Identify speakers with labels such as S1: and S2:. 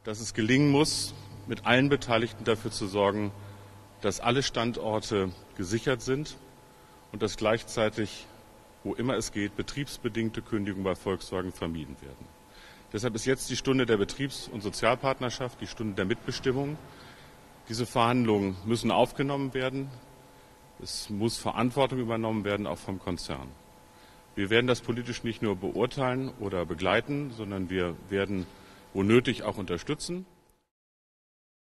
S1: dass es gelingen muss, mit allen Beteiligten dafür zu sorgen, dass alle Standorte gesichert sind und dass gleichzeitig, wo immer es geht, betriebsbedingte Kündigungen bei Volkswagen vermieden werden. Deshalb ist jetzt die Stunde der Betriebs- und Sozialpartnerschaft, die Stunde der Mitbestimmung. Diese Verhandlungen müssen aufgenommen werden. Es muss Verantwortung übernommen werden, auch vom Konzern. Wir werden das politisch nicht nur beurteilen oder begleiten, sondern wir werden wo nötig auch unterstützen.